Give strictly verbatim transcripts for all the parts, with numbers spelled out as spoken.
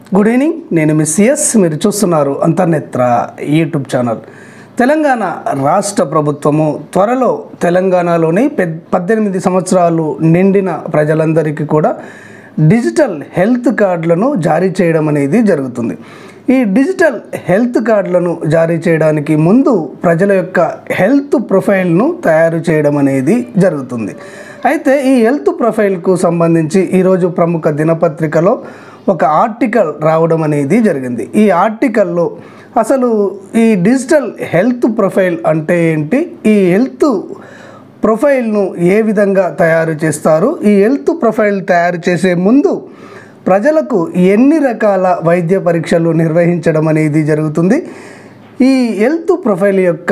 Good evening, నేను miss C S. మీరు చూస్తున్నారు అంతర్నేత్ర యూట్యూబ్ ఛానల్. తెలంగాణ రాష్ట్ర ప్రభుత్వము త్వరలో తెలంగాణలోని పెద్ పద్దెనిమిది సంవత్సరాలు నిండిన ప్రజలందరికీ కూడా డిజిటల్ హెల్త్ కార్డులను జారీ చేయడం అనేది జరుగుతుంది. ఈ డిజిటల్ హెల్త్ కార్డులను జారీ చేయడానికి ముందు ప్రజల యొక్క హెల్త్ ప్రొఫైల్ను తయారు చేయడం అనేది జరుగుతుంది. అయితే ఈ హెల్త్ ప్రొఫైల్కు సంబంధించి ఈరోజు ప్రముఖ దినపత్రికలో ఒక ఆర్టికల్ రావడం అనేది జరిగింది. ఈ ఆర్టికల్లో అసలు ఈ డిజిటల్ హెల్త్ ప్రొఫైల్ అంటే ఏంటి, ఈ హెల్త్ ప్రొఫైల్ను ఏ విధంగా తయారు చేస్తారు, ఈ హెల్త్ ప్రొఫైల్ తయారు చేసే ముందు ప్రజలకు ఎన్ని రకాల వైద్య పరీక్షలు నిర్వహించడం అనేది జరుగుతుంది, ఈ హెల్త్ ప్రొఫైల్ యొక్క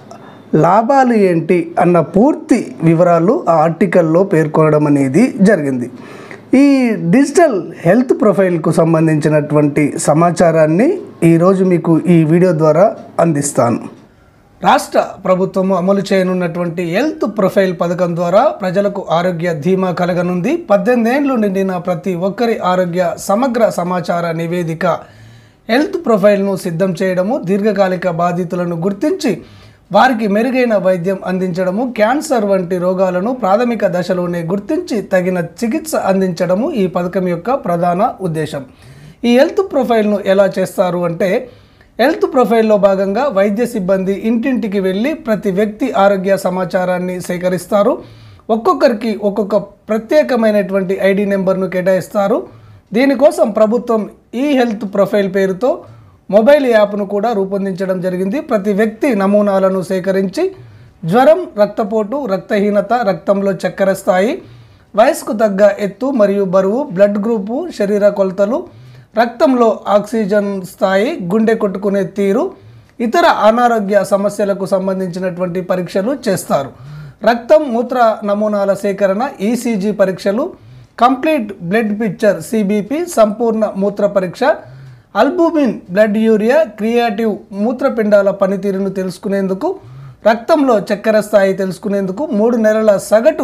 లాభాలు ఏంటి అన్న పూర్తి వివరాలు ఆ ఆర్టికల్లో పేర్కొనడం అనేది జరిగింది. ఈ డిజిటల్ హెల్త్ ప్రొఫైల్కు సంబంధించినటువంటి సమాచారాన్ని ఈరోజు మీకు ఈ వీడియో ద్వారా అందిస్తాను. రాష్ట్ర ప్రభుత్వము అమలు చేయనున్నటువంటి హెల్త్ ప్రొఫైల్ పథకం ద్వారా ప్రజలకు ఆరోగ్య ధీమా కలగనుంది. పద్దెనిమిది ఏళ్ళు నిండిన ప్రతి ఒక్కరి ఆరోగ్య సమగ్ర సమాచార నివేదిక హెల్త్ ప్రొఫైల్ను సిద్ధం చేయడము, దీర్ఘకాలిక బాధితులను గుర్తించి వారికి మెరుగైన వైద్యం అందించడము, క్యాన్సర్ వంటి రోగాలను ప్రాథమిక దశలోనే గుర్తించి తగిన చికిత్స అందించడము ఈ పథకం యొక్క ప్రధాన ఉద్దేశం. ఈ హెల్త్ ప్రొఫైల్ను ఎలా చేస్తారు అంటే, హెల్త్ ప్రొఫైల్లో భాగంగా వైద్య సిబ్బంది ఇంటింటికి వెళ్ళి ప్రతి వ్యక్తి ఆరోగ్య సమాచారాన్ని సేకరిస్తారు. ఒక్కొక్కరికి ఒక్కొక్క ప్రత్యేకమైనటువంటి ఐడి నెంబర్ను కేటాయిస్తారు. దీనికోసం ప్రభుత్వం ఈ హెల్త్ ప్రొఫైల్ పేరుతో మొబైల్ యాప్ను కూడా రూపొందించడం జరిగింది. ప్రతి వ్యక్తి నమూనాలను సేకరించి జ్వరం, రక్తపోటు, రక్తహీనత, రక్తంలో చక్కెర స్థాయి, వయసుకు తగ్గ ఎత్తు మరియు బరువు, బ్లడ్ గ్రూపు, శరీర కొలతలు, రక్తంలో ఆక్సిజన్ స్థాయి, గుండె కొట్టుకునే తీరు, ఇతర అనారోగ్య సమస్యలకు సంబంధించినటువంటి పరీక్షలు చేస్తారు. రక్తం, మూత్ర నమూనాల సేకరణ, ఈసీజీ పరీక్షలు, కంప్లీట్ బ్లడ్ పిక్చర్ సిబిపి, సంపూర్ణ మూత్ర పరీక్ష, అల్బుమిన్ బ్లడ్ యూరియా, క్రియాటివ్ మూత్రపిండాల పనితీరును తెలుసుకునేందుకు, రక్తంలో చక్కెర స్థాయి తెలుసుకునేందుకు, మూడు నెలల సగటు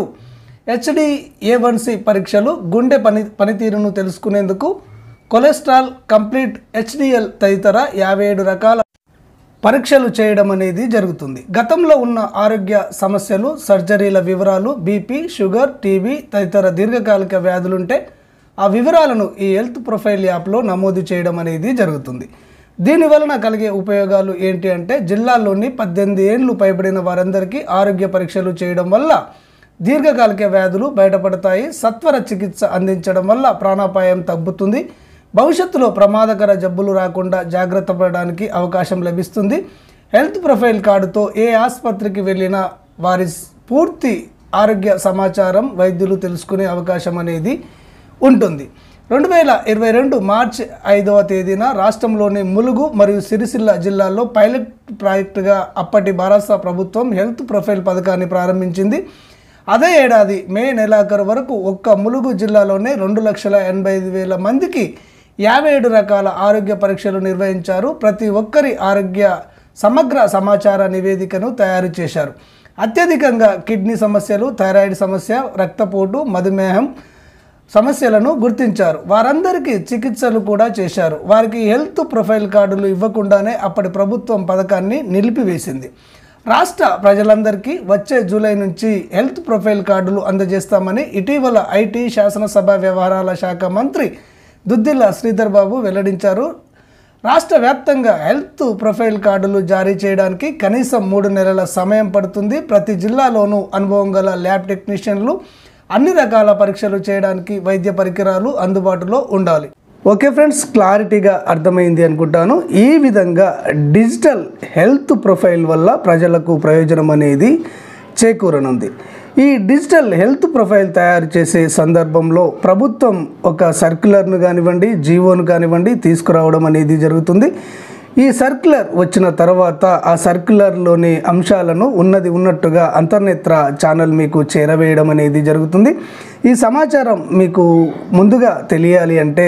హెచ్డిఏవన్సి పరీక్షలు, గుండె పని పనితీరును తెలుసుకునేందుకు, కొలెస్ట్రాల్, కంప్లీట్ హెచ్డిఎల్ తదితర యాభై ఏడు రకాల పరీక్షలు చేయడం అనేది జరుగుతుంది. గతంలో ఉన్న ఆరోగ్య సమస్యలు, సర్జరీల వివరాలు, బీపీ, షుగర్, టీబీ తదితర దీర్ఘకాలిక వ్యాధులుంటే ఆ వివరాలను ఈ హెల్త్ ప్రొఫైల్ యాప్లో నమోదు చేయడం అనేది జరుగుతుంది. దీనివలన కలిగే ఉపయోగాలు ఏంటి అంటే, జిల్లాల్లోని పద్దెనిమిది ఏళ్ళు పైబడిన వారందరికీ ఆరోగ్య పరీక్షలు చేయడం వల్ల దీర్ఘకాలిక వ్యాధులు బయటపడతాయి. సత్వర చికిత్స అందించడం వల్ల ప్రాణాపాయం తగ్గుతుంది. భవిష్యత్తులో ప్రమాదకర జబ్బులు రాకుండా జాగ్రత్త పడడానికి అవకాశం లభిస్తుంది. హెల్త్ ప్రొఫైల్ కార్డుతో ఏ ఆసుపత్రికి వెళ్ళినా వారి పూర్తి ఆరోగ్య సమాచారం వైద్యులు తెలుసుకునే అవకాశం అనేది ఉంటుంది. రెండు వేల ఇరవై రెండు మార్చి ఐదవ తేదీన రాష్ట్రంలోని ములుగు మరియు సిరిసిల్ల జిల్లాల్లో పైలట్ ప్రాజెక్టుగా అప్పటి భారత ప్రభుత్వం హెల్త్ ప్రొఫైల్ పథకాన్ని ప్రారంభించింది. అదే ఏడాది మే నెలాఖరు వరకు ఒక్క ములుగు జిల్లాలోనే రెండు లక్షల ఎనభై ఐదు వేల మందికి యాభై ఏడు రకాల ఆరోగ్య పరీక్షలు నిర్వహించారు. ప్రతి ఒక్కరి ఆరోగ్య సమగ్ర సమాచార నివేదికను తయారు చేశారు. అత్యధికంగా కిడ్నీ సమస్యలు, థైరాయిడ్ సమస్య, రక్తపోటు, మధుమేహం సమస్యలను గుర్తించారు. వారందరికీ చికిత్సలు కూడా చేశారు. వారికి హెల్త్ ప్రొఫైల్ కార్డులు ఇవ్వకుండానే అప్పటి ప్రభుత్వం పథకాన్ని నిలిపివేసింది. రాష్ట్ర ప్రజలందరికీ వచ్చే జూలై నుంచి హెల్త్ ప్రొఫైల్ కార్డులు అందజేస్తామని ఇటీవల ఐటీ శాసనసభ వ్యవహారాల శాఖ మంత్రి దుద్దిల్ల శ్రీధర్ బాబు వెల్లడించారు. రాష్ట్ర వ్యాప్తంగా హెల్త్ ప్రొఫైల్ కార్డులు జారీ చేయడానికి కనీసం మూడు నెలల సమయం పడుతుంది. ప్రతి జిల్లాలోనూ అనుభవం గల ల్యాబ్ టెక్నీషియన్లు అన్ని రకాల పరీక్షలు చేయడానికి వైద్య పరికరాలు అందుబాటులో ఉండాలి. ఓకే ఫ్రెండ్స్, క్లారిటీగా అర్థమైంది అనుకుంటాను. ఈ విధంగా డిజిటల్ హెల్త్ ప్రొఫైల్ వల్ల ప్రజలకు ప్రయోజనం అనేది చేకూరనుంది. ఈ డిజిటల్ హెల్త్ ప్రొఫైల్ తయారు చేసే సందర్భంలో ప్రభుత్వం ఒక సర్క్యులర్ను కానివ్వండి, జీవోను కానివ్వండి తీసుకురావడం అనేది జరుగుతుంది. ఈ సర్క్యులర్ వచ్చిన తర్వాత ఆ సర్క్యులర్లోని అంశాలను ఉన్నది ఉన్నట్టుగా అంతర్నేత్ర ఛానల్ మీకు చేరవేయడం అనేది జరుగుతుంది. ఈ సమాచారం మీకు ముందుగా తెలియాలి అంటే,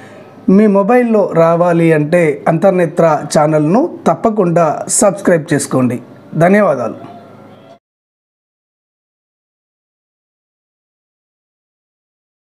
మీ మొబైల్లో రావాలి అంటే అంతర్నేత్ర ఛానల్ను తప్పకుండా సబ్స్క్రైబ్ చేసుకోండి. ధన్యవాదాలు.